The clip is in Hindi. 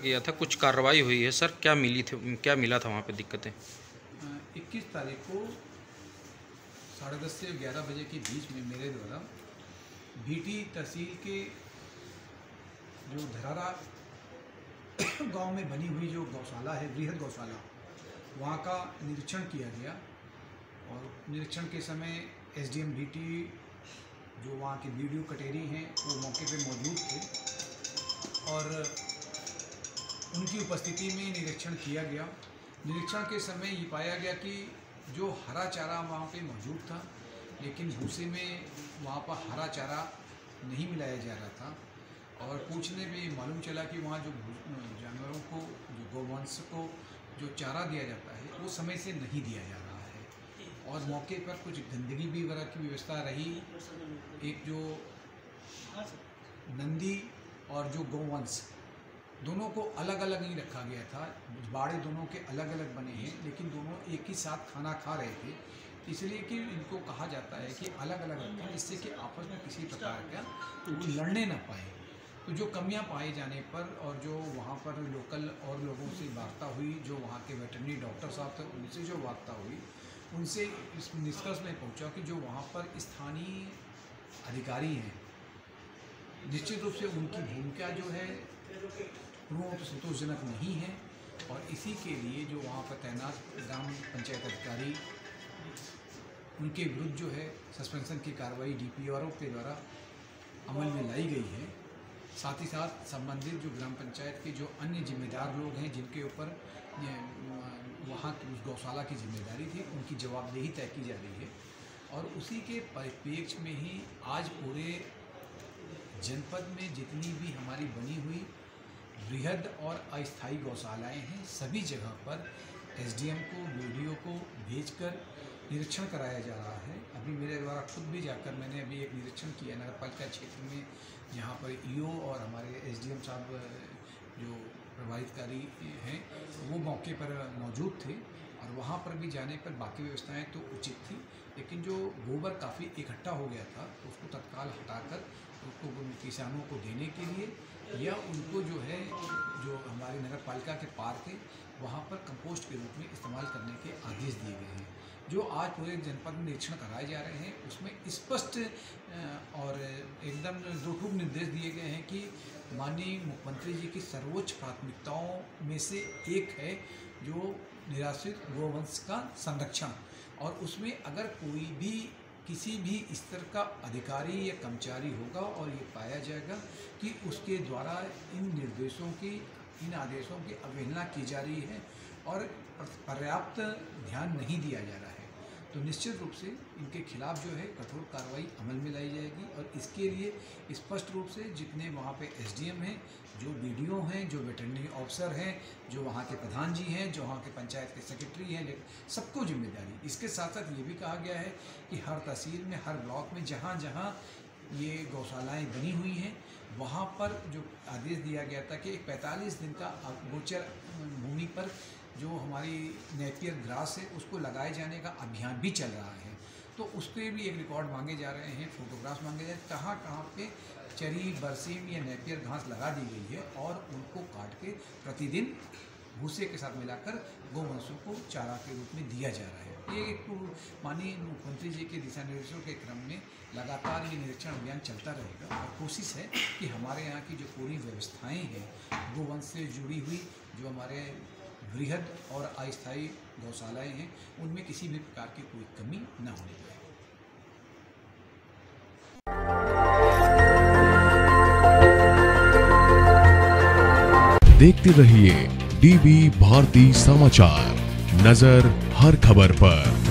गया था, कुछ कार्रवाई हुई है सर, क्या मिला था वहाँ पे दिक्कतें? 21 तारीख को 10:30 से 11 बजे के बीच में मेरे द्वारा भीटी तहसील के जो धरारा गांव में बनी हुई जो गौशाला है, बृहद गौशाला, वहाँ का निरीक्षण किया गया। और निरीक्षण के समय एसडीएम भीटी जो वहाँ के बीडीओ कटेरी हैं वो मौके पे मौजूद थे और उनकी उपस्थिति में निरीक्षण किया गया। निरीक्षण के समय ये पाया गया कि जो हरा चारा वहाँ पे मौजूद था, लेकिन भूसे में वहाँ पर हरा चारा नहीं मिलाया जा रहा था। और पूछने में मालूम चला कि वहाँ जो जानवरों को, जो गौवंश को जो चारा दिया जाता है वो समय से नहीं दिया जा रहा है। और मौके पर कुछ गंदगी भी वगैरह की व्यवस्था रही। एक जो नंदी और जो गौवंश दोनों को अलग अलग नहीं रखा गया था, बाड़े दोनों के अलग अलग बने हैं, लेकिन दोनों एक ही साथ खाना खा रहे थे। इसलिए कि इनको कहा जाता है कि अलग अलग रखें, जिससे कि आपस में किसी प्रकार का वो लड़ने ना पाए। तो जो कमियां पाए जाने पर और जो वहाँ पर लोकल और लोगों से वार्ता हुई, जो वहाँ के वेटरनरी डॉक्टर साहब थे उनसे जो वार्ता हुई, उनसे इस निष्कर्ष में पहुँचा कि जो वहाँ पर स्थानीय अधिकारी हैं, निश्चित रूप से उनकी भूमिका जो है पूर्ण संतोषजनक नहीं है। और इसी के लिए जो वहाँ पर तैनात ग्राम पंचायत अधिकारी, उनके विरुद्ध जो है सस्पेंशन की कार्रवाई डीपीआरओ के द्वारा अमल में लाई गई है। साथ ही साथ संबंधित जो ग्राम पंचायत के जो अन्य जिम्मेदार लोग हैं, जिनके ऊपर वहाँ की उस गौशाला की जिम्मेदारी थी, उनकी जवाबदेही तय की जा रही है। और उसी के परिप्रेक्ष्य में ही आज पूरे जनपद में जितनी भी हमारी बनी हुई बृहद और अस्थायी गौशालाएं हैं, सभी जगह पर एसडीएम को, बीडीओ को भेजकर निरीक्षण कराया जा रहा है। अभी मेरे द्वारा खुद भी जाकर मैंने अभी एक निरीक्षण किया नगरपालिका क्षेत्र में, जहाँ पर ईओ और हमारे एसडीएम साहब जो प्रभावितकारी हैं वो मौके पर मौजूद थे। और वहाँ पर भी जाने पर बाकी व्यवस्थाएं तो उचित थी, लेकिन जो गोबर काफ़ी इकट्ठा हो गया था तो उसको तत्काल हटाकर उसको किसानों को देने के लिए, या उनको जो है जो हमारी नगर पालिका के पार्क है वहाँ पर कंपोस्ट के रूप में इस्तेमाल करने के आदेश दिए गए हैं। जो आज पूरे जनपद में निरीक्षण कराए जा रहे हैं उसमें स्पष्ट और एकदम दो-टूक निर्देश दिए गए हैं कि माननीय मुख्यमंत्री जी की सर्वोच्च प्राथमिकताओं में से एक है जो निराश्रित गोवंश का संरक्षण। और उसमें अगर कोई भी किसी भी स्तर का अधिकारी या कर्मचारी होगा और ये पाया जाएगा कि उसके द्वारा इन निर्देशों की, इन आदेशों की अवहेलना की जा रही है और पर्याप्त ध्यान नहीं दिया जा रहा है, तो निश्चित रूप से इनके खिलाफ जो है कठोर कार्रवाई अमल में लाई जाएगी। और इसके लिए स्पष्ट रूप से जितने वहाँ पे एसडीएम हैं, जो बीडीओ हैं, जो वेटरनरी ऑफिसर हैं, जो वहाँ के प्रधान जी हैं, जो वहाँ के पंचायत के सेक्रेटरी हैं, सबको जिम्मेदारी। इसके साथ साथ ये भी कहा गया है कि हर तहसील में, हर ब्लॉक में जहाँ जहाँ ये गौशालाएँ बनी हुई हैं वहाँ पर जो आदेश दिया गया था कि 45 दिन का गोचर भूमि पर जो हमारी नेपियर ग्रास है उसको लगाए जाने का अभियान भी चल रहा है। तो उसके भी एक रिकॉर्ड मांगे जा रहे हैं, फोटोग्राफ्स मांगे जा रहे हैं, कहाँ कहाँ पे चरी, बरसीम या नेपियर घास लगा दी गई है और उनको काट के प्रतिदिन भूसे के साथ मिलाकर गौवंशों को चारा के रूप में दिया जा रहा है। ये एक माननीय मुख्यमंत्री जी के दिशा निर्देशों के क्रम में लगातार ये निरीक्षण अभियान चलता रहेगा। और कोशिश है कि हमारे यहाँ की जो पूरी व्यवस्थाएँ हैं गोवंश से जुड़ी हुई, जो हमारे बृहद और अस्थायी गौशालाएँ हैं, उनमें किसी भी प्रकार की कोई कमी न होने पाए। देखते रहिए डीवी भारती समाचार, नजर हर खबर पर।